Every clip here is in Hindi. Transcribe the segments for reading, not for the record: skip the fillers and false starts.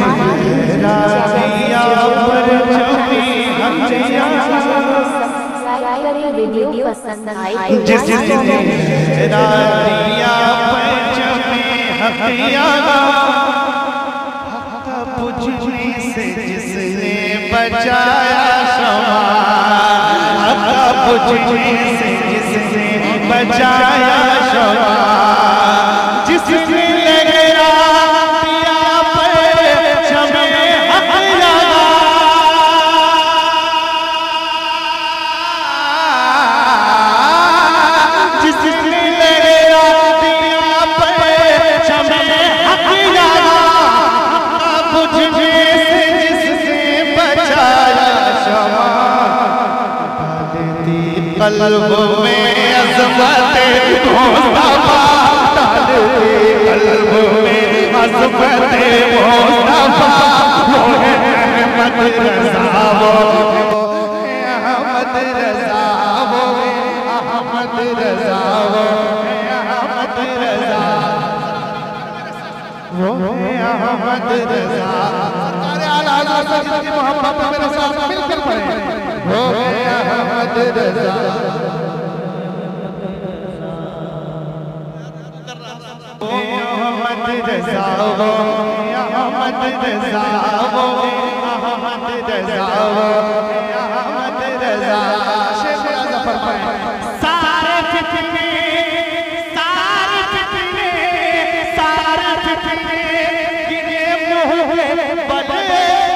वीडियो पसंद आए जिसने बचाया जिसने बचाया जिसने कल्ब में अज़मत मुस्तफा कल्ब में अज़मत मुस्तफा वो है अहमद रज़ा वो अहमद रज़ा वो अहमद रज़ा वो अहमद रज़ा वो अहमद रज़ा सरकार आला हज़रत की मोहब्बत मेरे साथ मिलकर पढ़े वो अहमद रज़ा अहमद रज़ा वो अहमद रज़ा वो अहमद रज़ा वो अहमद रज़ा शेख ज़फर पढ़े सारे फितने गिरे मुँह बले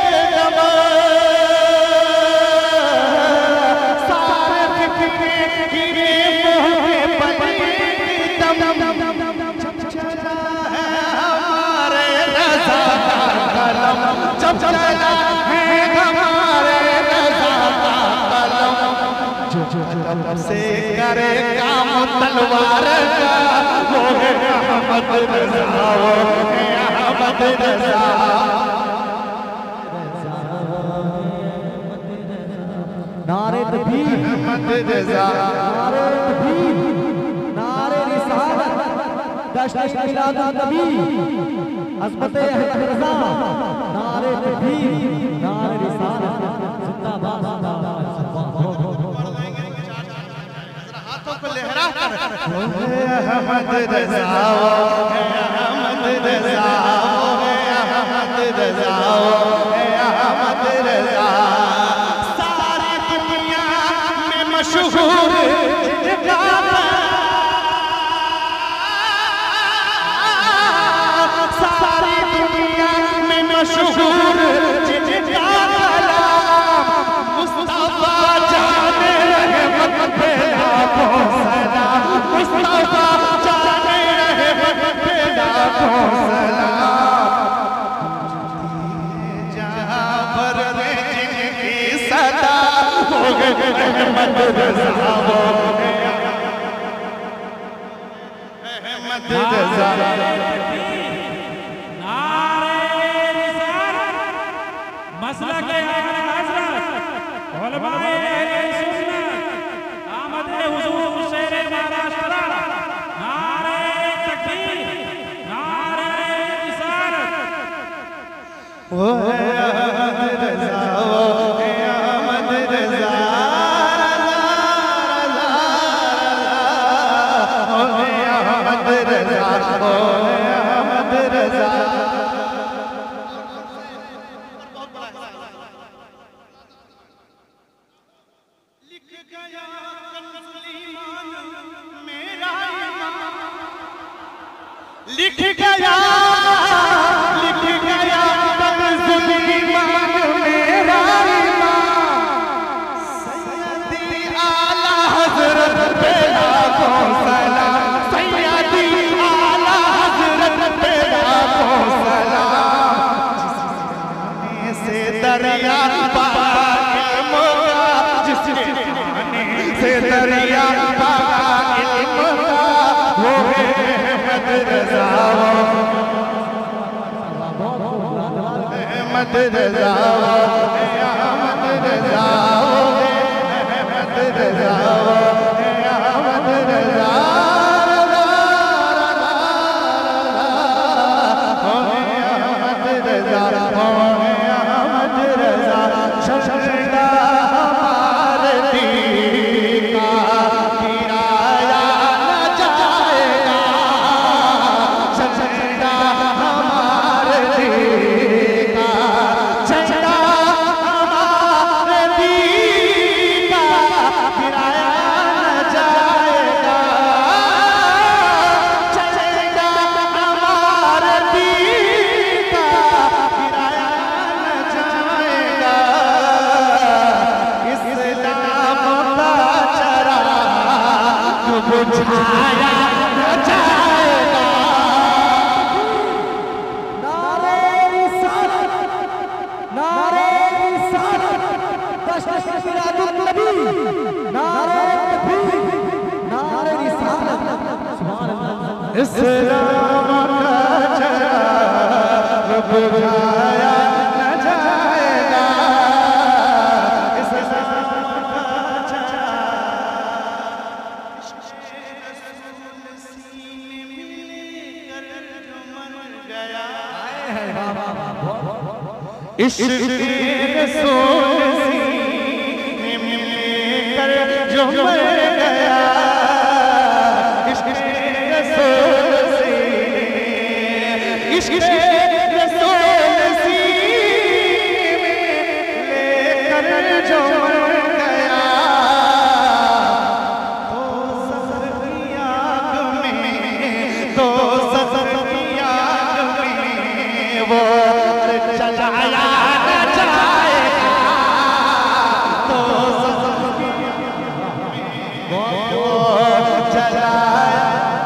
से करे काम तलवार का वो है अहमद रज़ा वो है अहमद रज़ा नारे तकबीर अहमद रज़ा नारे तकबीर नारे रिसालत दश्त मिलादुन नबी अज़मत अहमद रज़ा नारे तकबीर नारे रिसालत जिंदाबाद अहमद रज़ा वो अहमद रज़ा वो अहमद रज़ा वो अहमद रज़ा सारी दुनिया में मशहूर सारी दुनिया में मशहूर मुस्तफा जाने रहमत पे लाखों सलाम मुस्तफा जाने रहमत पे लाखों सलाम जहाँ पर जिनकी सदा हो गए अहमद रज़ा वो अहमद रज़ा मसला के हज़रत उलमाए सुन्नत आमद हुजूर शेर महाराष्ट्र नारे तकबीर नारे रिसालत वो है अहमद रज़ा वो है अहमद रज़ा वो है अहमद रज़ा वो है अहमद रज़ा लिख गया कंज़ुल ईमान मेरा सैयदी आला हज़रत पे लाखों सलाम सैयदी आला हज़रत पे लाखों सलाम जिसने से दरिया पार मोगा जिसने से दरिया पार मोगा वो है अहमद रज़ा वो अहमद रज़ा वो अहमद रज़ा वो अहमद रज़ा वो अहमद रज़ा अहमद रज़ा इस्लाम का चराग बुझाया न जाएगा। इस्लाम का चराग सीने में लेकर जो मर गया। इश्क़ रसूल सीने में लेकर जो मर गया। इश्क़ रसूल सीने में लेकर जो मर गया। तो सफ़र की आग में, तो सफ़र की आग में वो जलाया न जाएगा। तो सफ़र की आग में वो जलाया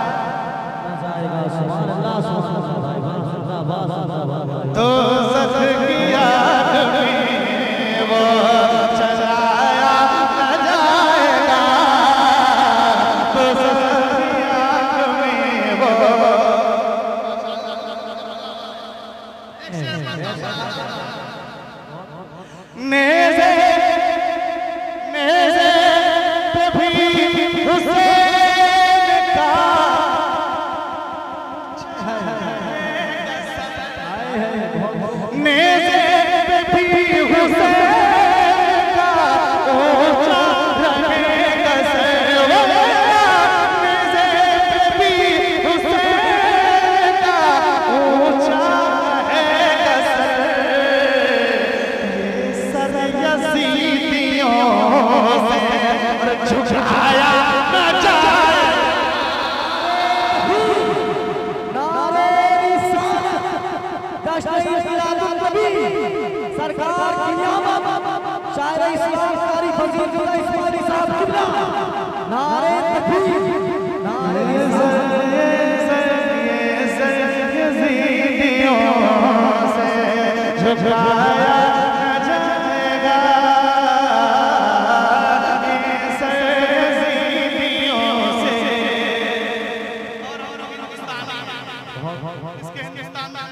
तो सच की आग में वो जलाया न जाएगा। तो सच की आग में वो नेज़े नेज़े पे भी हुसैन का नेज़े पे भी हुसैन का ऊंचा रहेगा सर। नेज़े पे भी हुसैन का ऊंचा रहेगा सर। ये सर यज़ीदियों से झुकाया न जाए। सरकार की नियामत शायर इस्लाम कारी फजील इस्माइली साहब किबला नारे तकबीर नारे यज़ीदियों से झुकाया न जाएगा। यज़ीदियों से इसके हिंदुस्तान में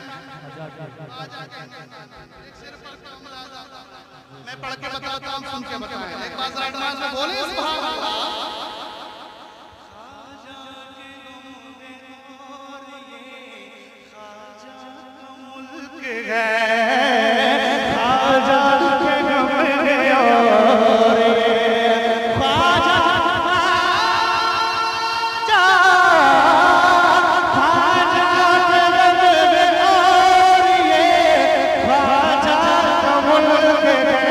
मैं पढ़ के बताता हूँ, सुन के बताएं। एक बार राइट में बोले सुभान अल्लाह। ख्वाजा के गम में और ये ख्वाजा ख्वाजा के गम में और ये ख्वाजा का मुल्क है।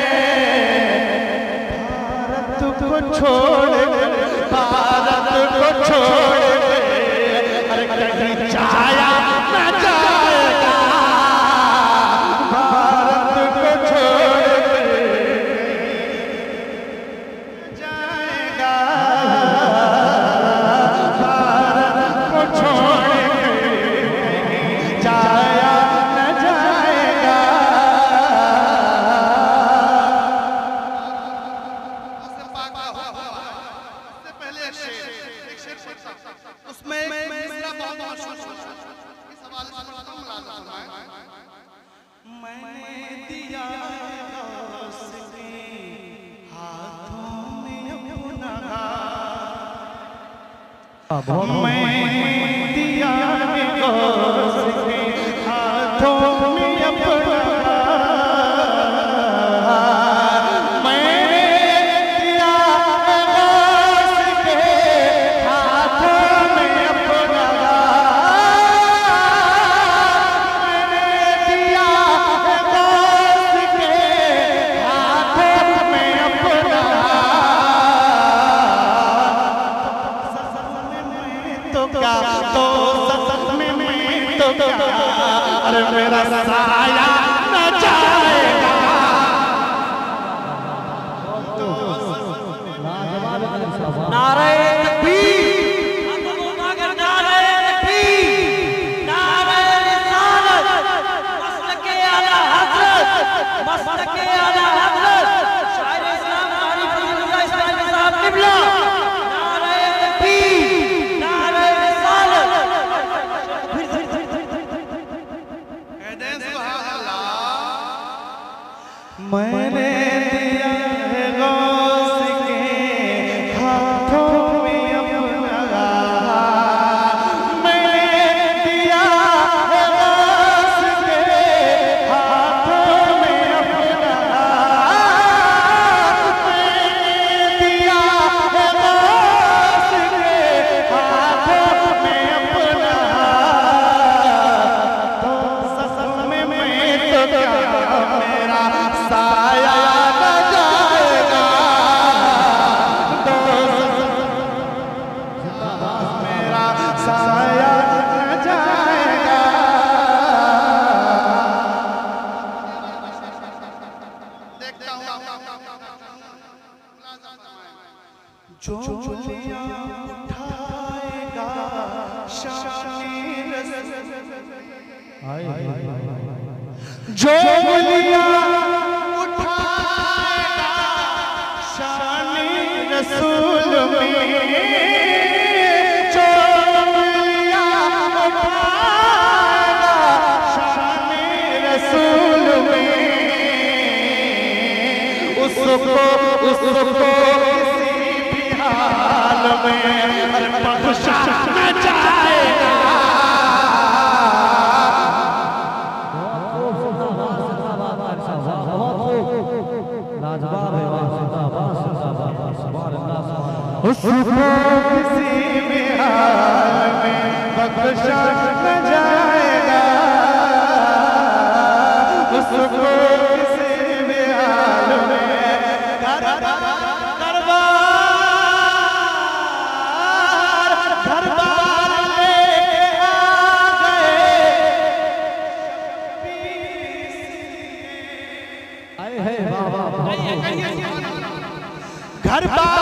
भारत को छोड़ भारत को छोड़ अरे कहीं जाया न जाएगा। भारत को छोड़ जाएगा। भारत को छोड़ जाया न जाएगा। उसमें मिसरा बहुत मशहूर है। इस हवाले से पढ़ता हूं, मुलाज़ा फरमाएं। मैंने दिया उसके हाथों में अपना मैंने दिया उसके हाथों में अपना अरे मेरा साया न जाएगा। नारे तकबीर नारे तकबीर नारे रिसालत मसलके आला हज़रत शायर इस्लाम कारी फजील इस्माइली साहब किबला नारे तकबीर नारे रिसालत मैंने दिया है गौस के हाथों में अपना, मैंने दिया है गौस के हाथों में अपना, मैंने दिया है गौस के हाथों में अपना, तो ससुर में मैं तो क्या मेरा साया न जाएगा, तो मेरा साया न जाएगा। देखता हूँ जो लिया उठाएगा शानी जो लिया उठाएगा शानी रसूल में, जो लिया उठाएगा शानी रसूल में, उसको किसी भी हाल में बख्शा न जाएगा। उसको किसी भी हाल में बख्शा न जाएगा, उसको किसी भी हाल में दरबार लेके आ गए, घर बार